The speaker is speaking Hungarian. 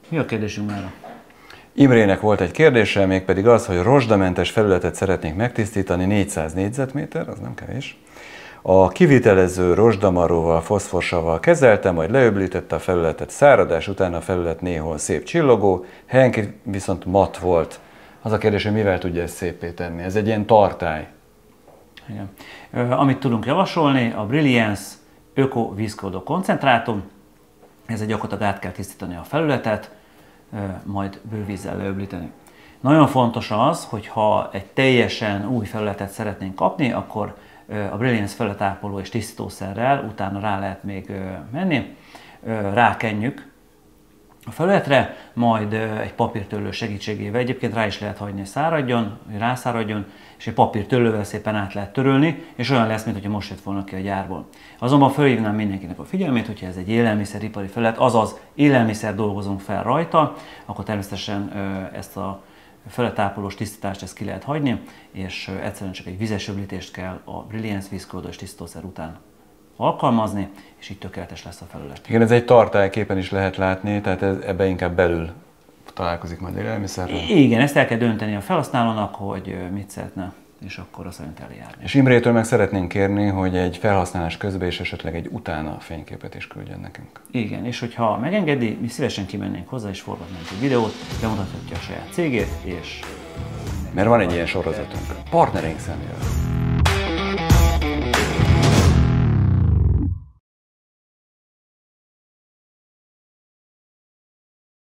Mi a kérdésünk mára? Imrének volt egy kérdése, mégpedig az, hogy rozsdamentes felületet szeretnénk megtisztítani, 400 négyzetméter, az nem kevés. A kivitelező rozsdamaróval, foszforsaval kezelte, majd leöblítette a felületet, száradás után a felület néhol szép csillogó, helyenként viszont matt volt. Az a kérdés, hogy mivel tudja ezt szépé tenni? Ez egy ilyen tartály. Igen. Amit tudunk javasolni, a Brilliance Öko vízkódó koncentrátum. Ez egy gyakorlatilag át kell tisztítani a felületet, majd bővízzel leöblíteni. Nagyon fontos az, hogy ha egy teljesen új felületet szeretnénk kapni, akkor a Brilliance felületápoló és tisztítószerrel utána rá lehet még menni, rákenjük a felületre, majd egy papírtörlő segítségével, egyébként rá is lehet hagyni, hogy száradjon, hogy rászáradjon, és egy papírtörlővel szépen át lehet törölni, és olyan lesz, mintha most jött volna ki a gyárból. Azonban felhívnám mindenkinek a figyelmét, hogyha ez egy élelmiszeripari felület, azaz élelmiszer dolgozunk fel rajta, akkor természetesen ezt a felületápolós tisztítást ezt ki lehet hagyni, és egyszerűen csak egy vizes öblítést kell a Brilliance vízkódó és tisztítószer után alkalmazni, és így tökéletes lesz a felület. Igen, ez egy tartályképen is lehet látni, tehát ebbe inkább belül találkozik majd élelmiszerrel. Igen, ezt el kell dönteni a felhasználónak, hogy mit szeretne, és akkor azt szerint eljárni. És Imrétől meg szeretnénk kérni, hogy egy felhasználás közben és esetleg egy utána fényképet is küldjön nekünk. Igen, és hogyha megengedi, mi szívesen kimennénk hozzá, és forgatnánk egy videót, bemutathatja a saját cégét, és... Mert van egy ilyen sorozatunk, partnereink személyről.